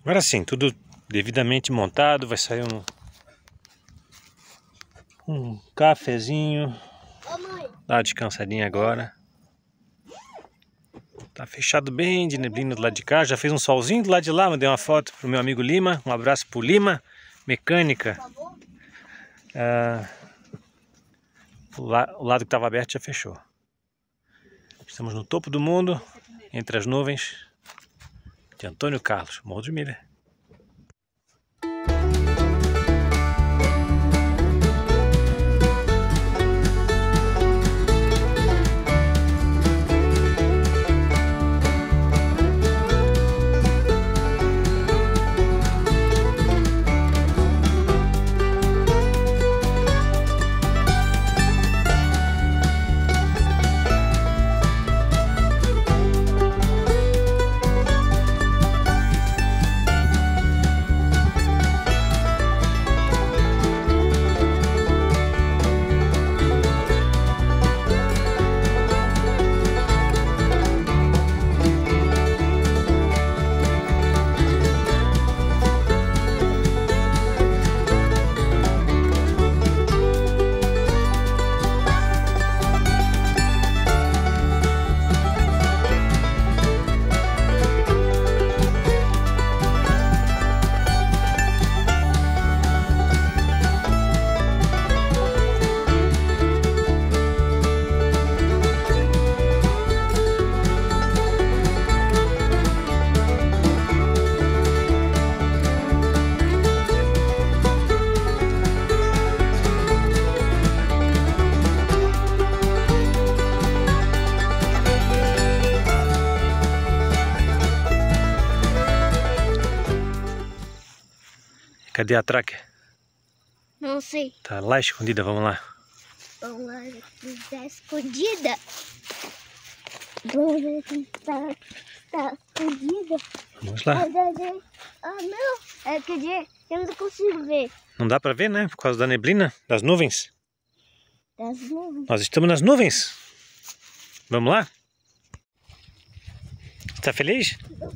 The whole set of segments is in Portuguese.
Agora sim, tudo devidamente montado. Vai sair um cafezinho. Dá uma descansadinha agora. Tá fechado bem de neblina do lado de cá. Já fez um solzinho do lado de lá. Mandei uma foto pro meu amigo Lima. Um abraço pro Lima Mecânica. O lado que estava aberto já fechou. Estamos no topo do mundo, entre as nuvens, de Antônio Carlos, Morro do Miller. Cadê a tracker? Não sei. Tá lá escondida, vamos lá. Vamos lá, está escondida. Vamos ver se tá escondida. Vamos lá. Ah, não. É que eu não consigo ver. Não dá pra ver, né? Por causa da neblina, das nuvens. Das nuvens. Nós estamos nas nuvens. Vamos lá? Tá feliz?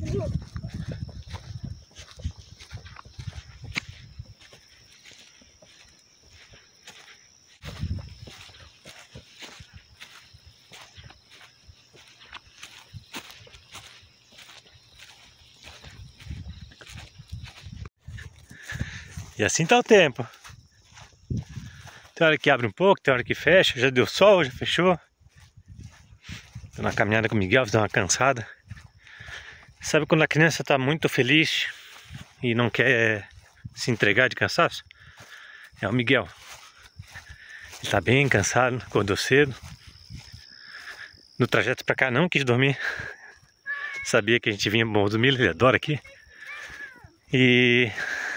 E assim tá o tempo. Tem hora que abre um pouco, tem hora que fecha. Já deu sol, já fechou. Tô na caminhada com o Miguel, deu uma cansada. Sabe quando a criança tá muito feliz e não quer se entregar de cansaço? É o Miguel. Ele tá bem cansado, acordou cedo. No trajeto pra cá não quis dormir. Sabia que a gente vinha pro Morro do Miller, ele adora aqui. E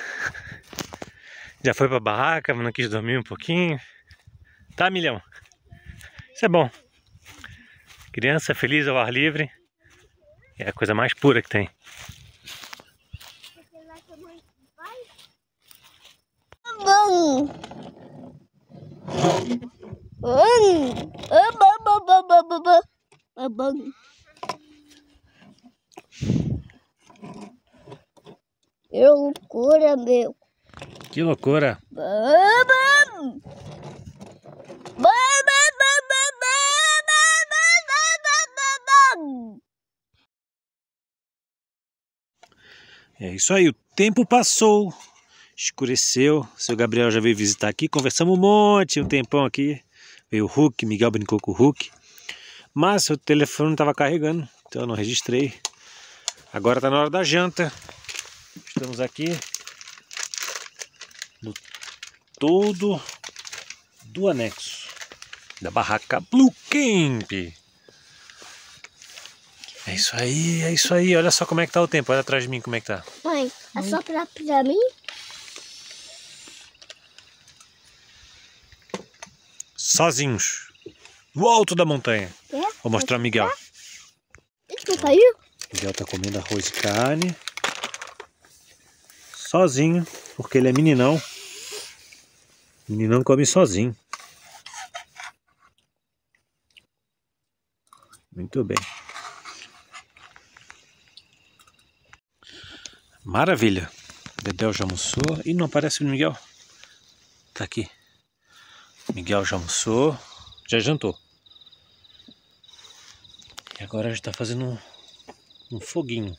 já foi pra barraca, mas não quis dormir um pouquinho. Tá, Milhão? Isso é bom. Criança feliz ao ar livre é a coisa mais pura que tem. Bom. Bom. Que loucura, meu. Que loucura. É isso aí, o tempo passou, escureceu. O seu Gabriel já veio visitar aqui, conversamos um monte, um tempão aqui. Veio o Hulk, Miguel brincou com o Hulk. Mas seu telefone não estava carregando, então eu não registrei. Agora está na hora da janta. Estamos aqui no todo do anexo da barraca Blue Camp. É isso aí. Olha só como é que tá o tempo. Olha atrás de mim como é que tá. Mãe, é só pra mim? Sozinhos. No alto da montanha. É? Vou mostrar o Miguel. Ele não caiu? Miguel tá comendo arroz e carne. Sozinho, porque ele é meninão. Meninão come sozinho. Muito bem. Maravilha. Dedéu já almoçou. E não aparece o Miguel. Tá aqui. Miguel já almoçou. Já jantou. E agora a gente tá fazendo um foguinho.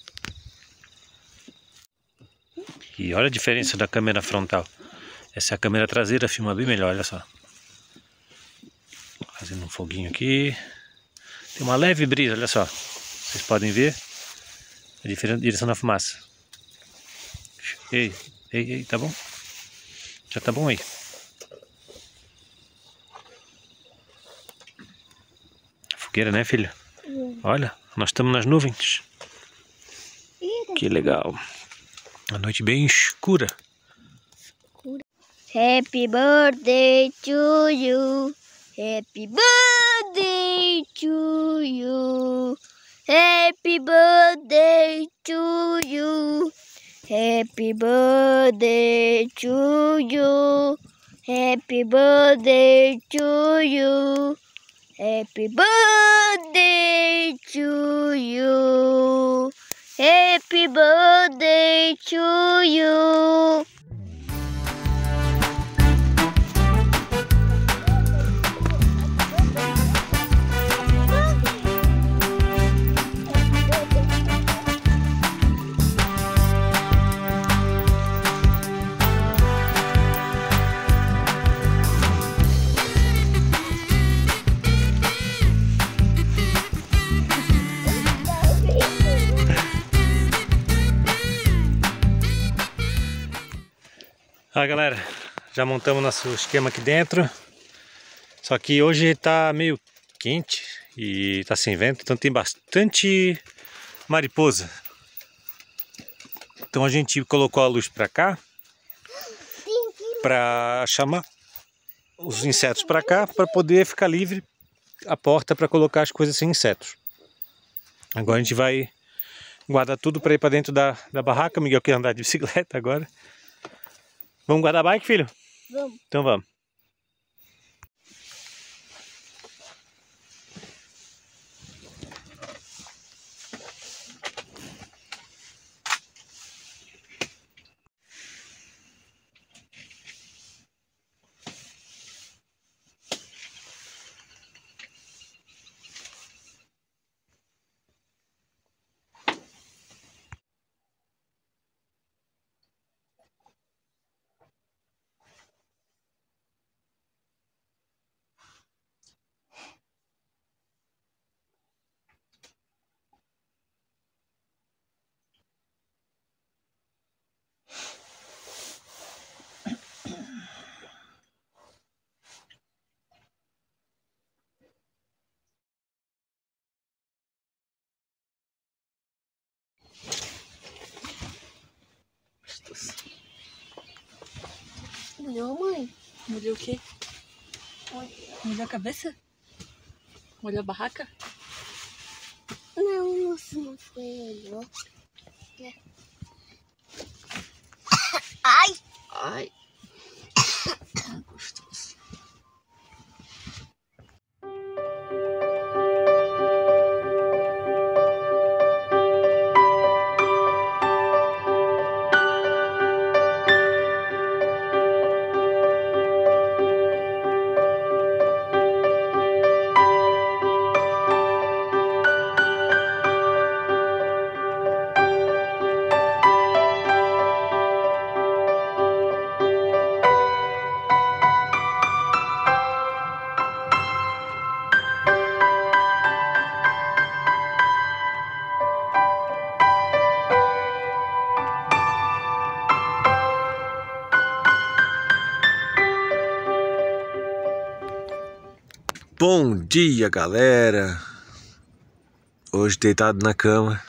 E olha a diferença da câmera frontal. Essa é a câmera traseira, filma bem melhor, olha só. Fazendo um foguinho aqui. Tem uma leve brisa, olha só. Vocês podem ver a direção da fumaça. Ei, tá bom? Já tá bom aí. Fogueira, né, filho? Olha, nós estamos nas nuvens. Que legal. A noite bem escura. Happy birthday to you. Happy birthday to you. Happy birthday to you. Happy birthday to you. Happy birthday to you. Happy birthday to you. Happy birthday to you. Galera, já montamos nosso esquema aqui dentro. Só que hoje tá meio quente e tá sem vento, então tem bastante mariposa. Então a gente colocou a luz pra cá pra chamar os insetos pra cá, pra poder ficar livre a porta pra colocar as coisas sem insetos. Agora a gente vai guardar tudo pra ir pra dentro da barraca. O Miguel quer andar de bicicleta agora. Vamos guardar a bike, filho? Vamos. Então vamos. Molhou, mãe? Molhou o quê? Molhou a cabeça? Molhou a barraca? Não molhou. Ai! Ai. Gostoso. Bom dia, galera! Hoje deitado na cama.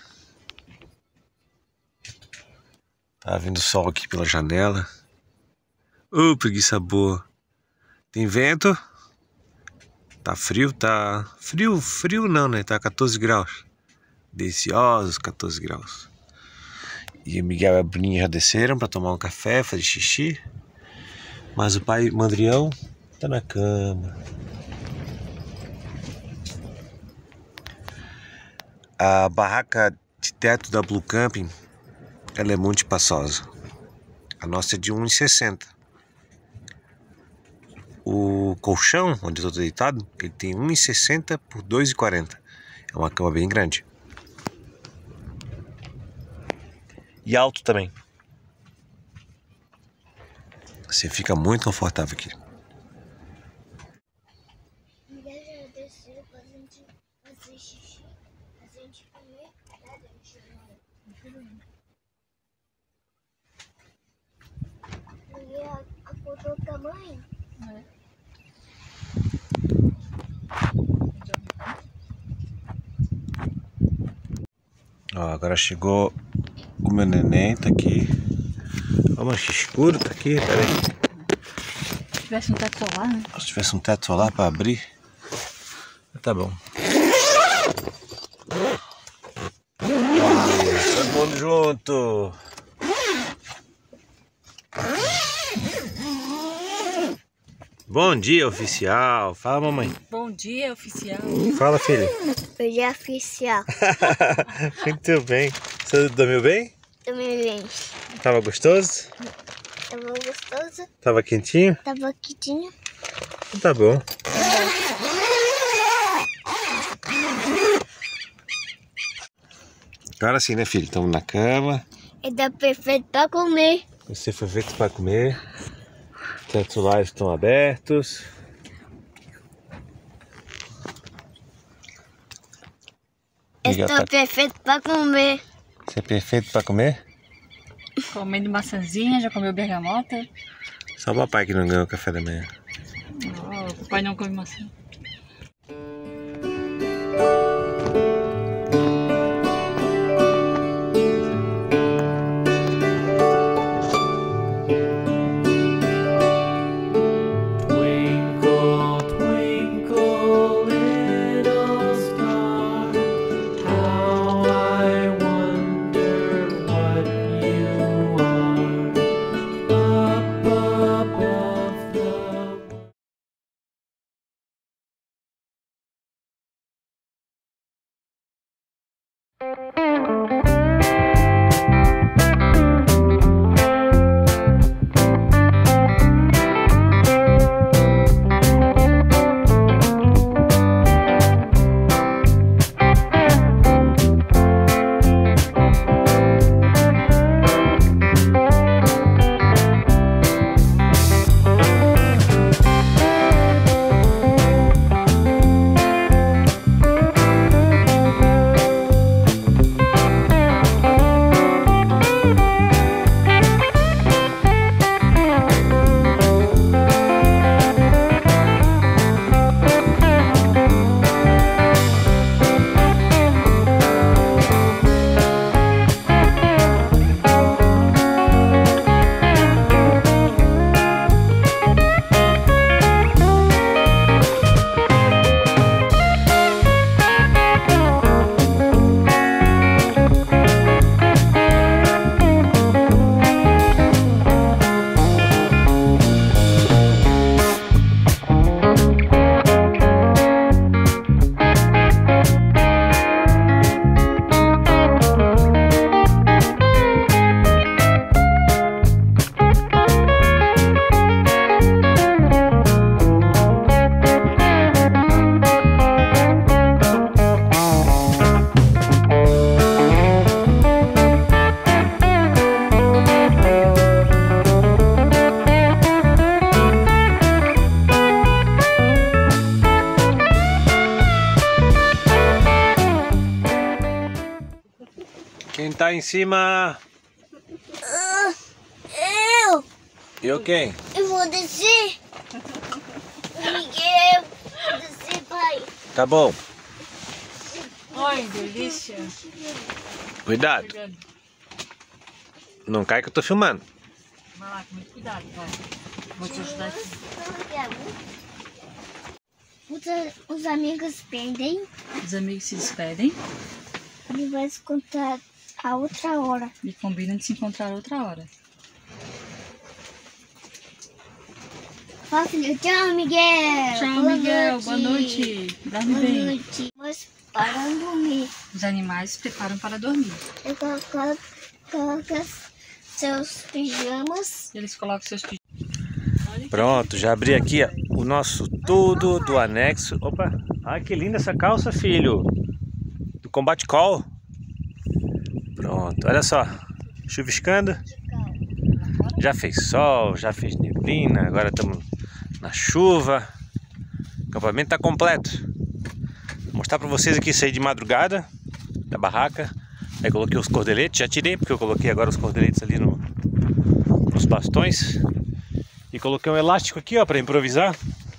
Tá vindo sol aqui pela janela. Preguiça boa. Tem vento. Tá frio, tá... Frio não, né? Tá 14 graus. Deliciosos 14 graus. E o Miguel e a Bruninha já desceram pra tomar um café, fazer xixi. Mas o pai Mandrião tá na cama. A barraca de teto da Blue Camping, ela é muito espaçosa. A nossa é de 1,60. O colchão, onde eu tô deitado, ele tem 1,60 por 2,40. É uma cama bem grande. E alto também. Você fica muito confortável aqui. Miguel já desceu pra gente fazer xixi, pra gente comer, né? Miguel acordou com a mãe. Ó, agora chegou o meu neném, tá aqui. Ó, mas que escuro tá aqui, peraí. Se tivesse um teto solar, né? Se tivesse um teto solar pra abrir, tá bom. Todo mundo junto. Bom dia, oficial. Fala, mamãe. Bom dia, oficial. Fala, filho. Hoje é oficial. Muito bem. Você dormiu bem? Também bem. Tava gostoso? Tava gostoso, Tava quentinho? tava quietinho. Tá bom. Agora sim, né, filho? Estamos na cama. E tá perfeito pra comer. Você foi feito para comer. Os solares estão abertos. Miguel Estou perfeito pra comer. Você é perfeito para comer? Comendo maçãzinha, já comeu bergamota. Só o papai que não ganhou café da manhã. Oh, o papai não come maçã. Quem tá em cima? Eu! Eu quem? Eu vou descer! Miguel! Vou descer, pai! Tá bom. Ai, delícia. Cuidado. Pegando. Não cai que eu tô filmando. Vai lá, com muito cuidado, vai. Vou te ajudar aqui. Os amigos perdem. Os amigos se despedem Ele vai se contar a outra hora. e combinam de se encontrar outra hora. Fala, filho. Tchau, Miguel. Tchau, Miguel. Boa noite. Dorme Boa bem. noite. Mas para dormir. Os animais se preparam para dormir. Eu coloco Coloca seus pijamas. Eles colocam seus pijamas. Pronto, já abri aqui ó, o nosso tudo do anexo. Opa, ai que linda essa calça, filho. Do Combat Call. Pronto, olha só. Chuviscando. Já fez sol, já fez neblina. Agora estamos na chuva. O acampamento está completo. Vou mostrar para vocês aqui, saí de madrugada da barraca. Aí coloquei os cordeletes, já tirei porque eu coloquei agora os cordeletes ali nos bastões. E coloquei um elástico aqui, ó, para improvisar.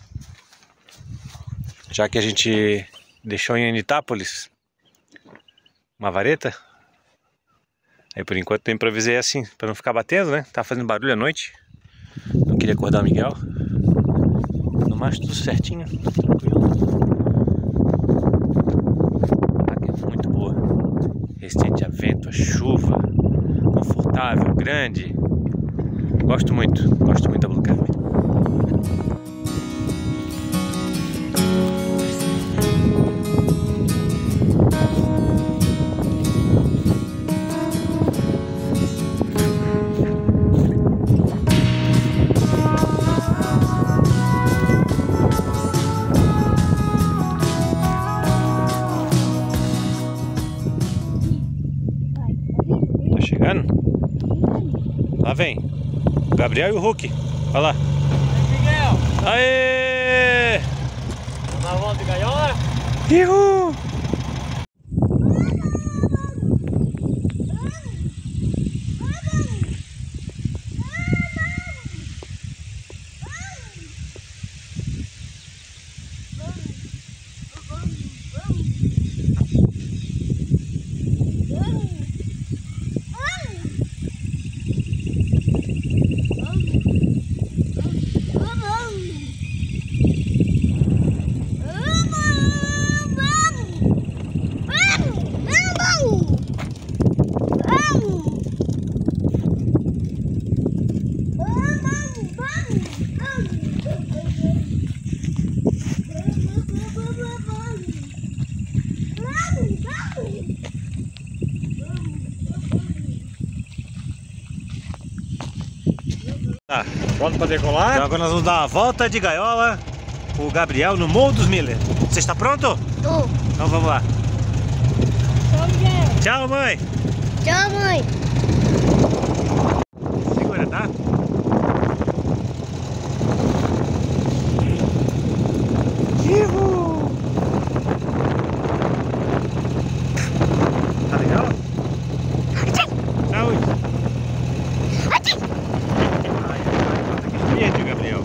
Já que a gente deixou em Anitápolis uma vareta. Aí por enquanto eu improvisei assim, para não ficar batendo, né? Tá fazendo barulho à noite. Não queria acordar o Miguel. No mais tudo certinho, tranquilo. A água é muito boa. Resistente a vento, a chuva. Confortável, grande. Gosto muito da Blue Camp. Tá chegando? Lá vem. O Gabriel e o Hulk. Olha lá. Aí, Miguel. Aê! Vamos dar uma volta de gaiola? Uhul! Tá, Pronto para decolar? então agora nós vamos dar uma volta de gaiola com o Gabriel no Morro dos Miller. Você está pronto? Tô. Então vamos lá. Tchau, Miguel. Tchau, mãe. Tchau, mãe. Segura, tá? Uhul. Tá legal? Saúde. Verde, Gabriel.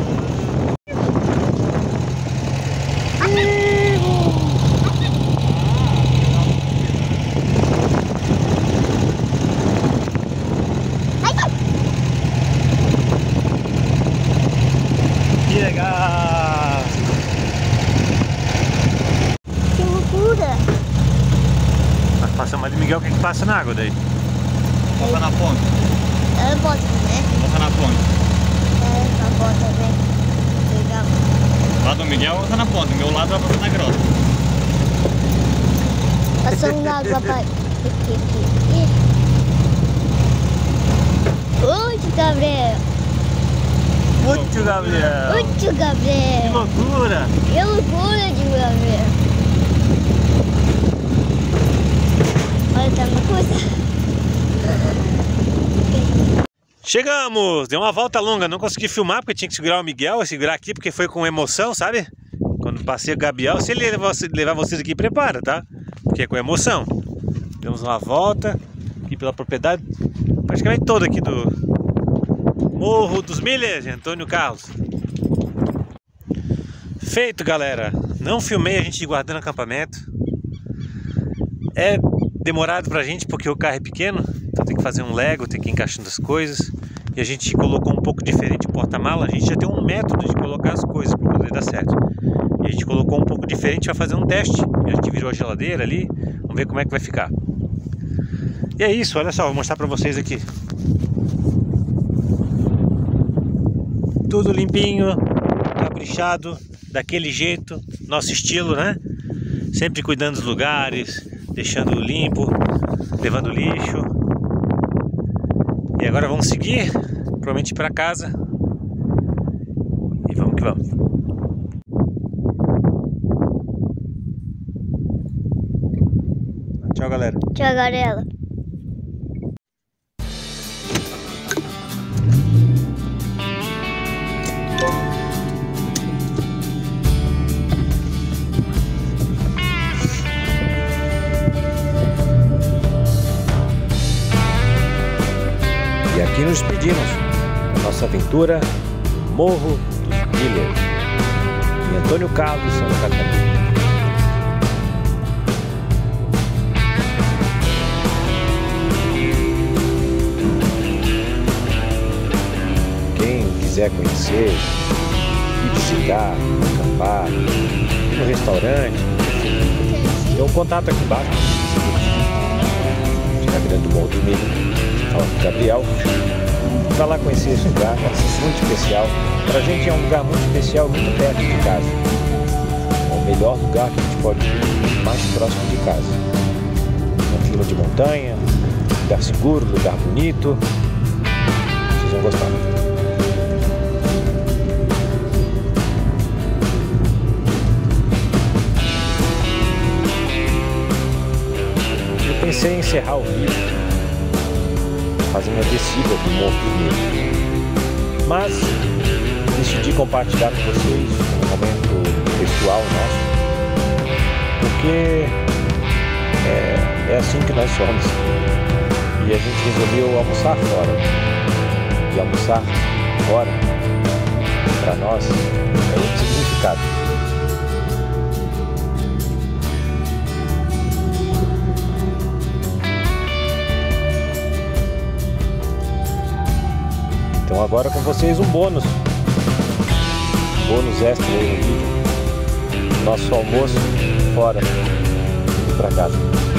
Que legal! Que loucura. Mas passa mais de Miguel, o que passa na água daí? Bota na ponta. Eu boto, né? Bota na ponta. Essa bota, né? Legal. O lado do Miguel bota na ponta, o meu lado vai passar na grota. Passou na água pra... Ui, Gabriel. Muito, Gabriel! Ui, Que Gabriel. loucura! Que loucura de Gabriel. Olha, tá uma coisa. Chegamos! Deu uma volta longa, não consegui filmar porque tinha que segurar o Miguel, segurar aqui porque foi com emoção, sabe? Quando passei o Gabriel, se ele levar vocês aqui, prepara, tá? Porque é com emoção. Demos uma volta aqui pela propriedade, praticamente toda aqui do Morro dos Miller, de Antônio Carlos. Feito, galera! Não filmei a gente guardando acampamento. É demorado pra gente porque o carro é pequeno, então tem que fazer um Lego, tem que ir encaixando as coisas. E a gente colocou um pouco diferente o porta-mala. A gente já tem um método de colocar as coisas para poder dar certo. E a gente colocou um pouco diferente para fazer um teste. A gente virou a geladeira ali, vamos ver como é que vai ficar. E é isso, olha só, vou mostrar para vocês aqui. Tudo limpinho, caprichado, daquele jeito, nosso estilo, né? Sempre cuidando dos lugares, deixando limpo, levando lixo. agora vamos seguir, provavelmente para casa. E vamos que vamos. Tchau, galera. Tchau, galera. E aqui nos despedimos da nossa aventura Morro dos Killers, em Antônio Carlos, Santa Catarina. Quem quiser conhecer, ir visitar, acampar, ir no restaurante, tem um contato aqui embaixo. Instagram do Morro do Milho. Fala com o Gabriel. Para lá conhecer esse lugar, muito especial. Pra gente é um lugar muito especial, muito perto de casa. É o melhor lugar que a gente pode ir, mais próximo de casa. Um clima de montanha, lugar seguro, lugar bonito. Vocês vão gostar. Eu pensei em encerrar o vídeo fazendo a descida do Morro do Milho, mas decidi compartilhar com vocês um momento pessoal nosso, porque é assim que nós somos, e a gente resolveu almoçar fora, e almoçar fora para nós é outro significado. Então agora com vocês um bônus extra aí no vídeo, nosso almoço fora, indo pra casa.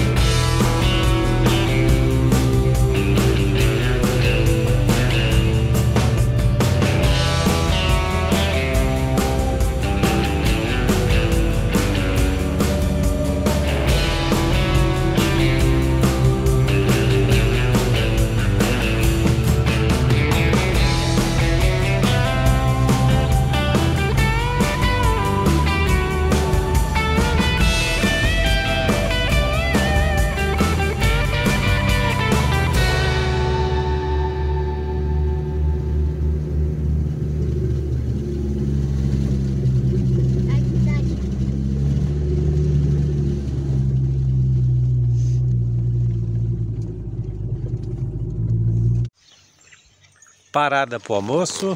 Parada pro almoço,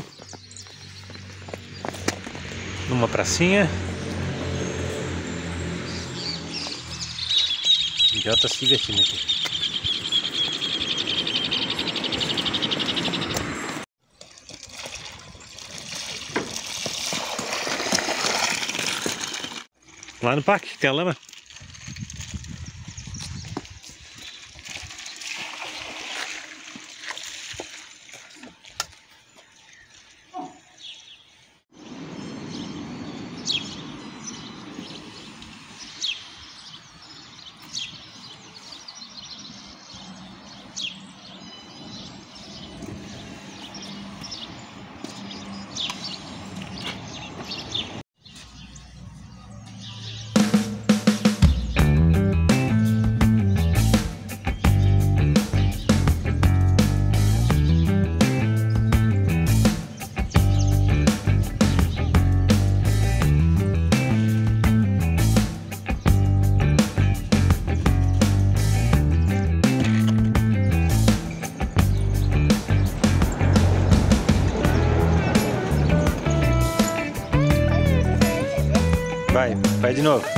numa pracinha. Já tá se divertindo aqui. Lá no parque tem a lama. Vai de novo.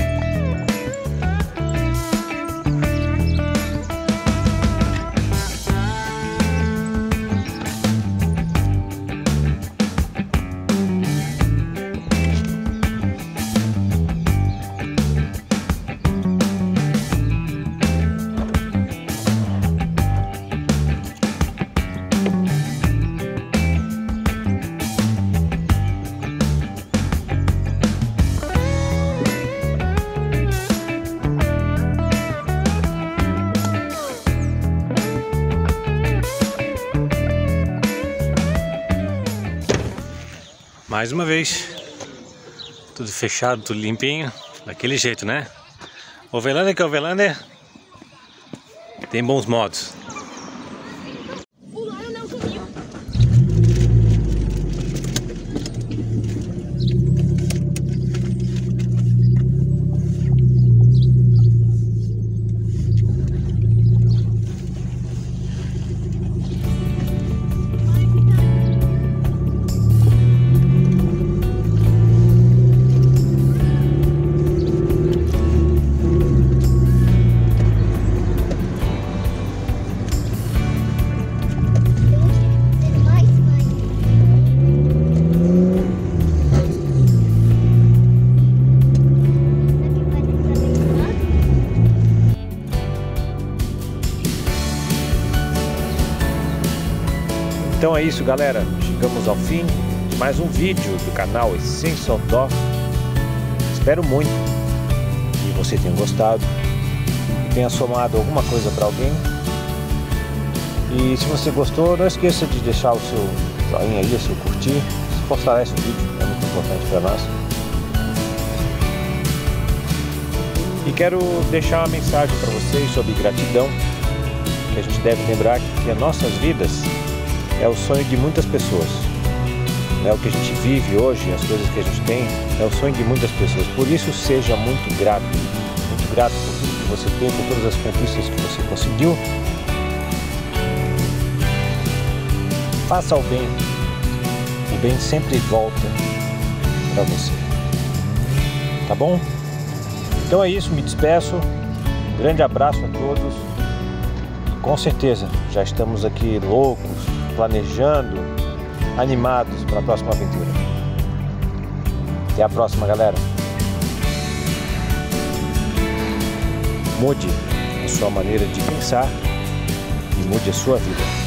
mais uma vez. Tudo fechado, tudo limpinho. Daquele jeito, né? Ovelândia que é Ovelândia. Tem bons modos. Pularam meu caminho. Então é isso, galera. Chegamos ao fim de mais um vídeo do canal Essential Dog. Espero muito que você tenha gostado, que tenha somado alguma coisa para alguém. E se você gostou, não esqueça de deixar o seu joinha aí, o seu curtir, fortalecer esse vídeo, é muito importante para nós. E quero deixar uma mensagem para vocês sobre gratidão, que a gente deve lembrar que as nossas vidas é o sonho de muitas pessoas. É o que a gente vive hoje, as coisas que a gente tem, é o sonho de muitas pessoas. Por isso, seja muito grato por tudo que você tem, por todas as conquistas que você conseguiu. Faça o bem sempre volta para você. Tá bom? Então é isso, me despeço. Um grande abraço a todos. E com certeza, já estamos aqui loucos, planejando, animados para a próxima aventura. Até a próxima, galera. Mude a sua maneira de pensar e mude a sua vida.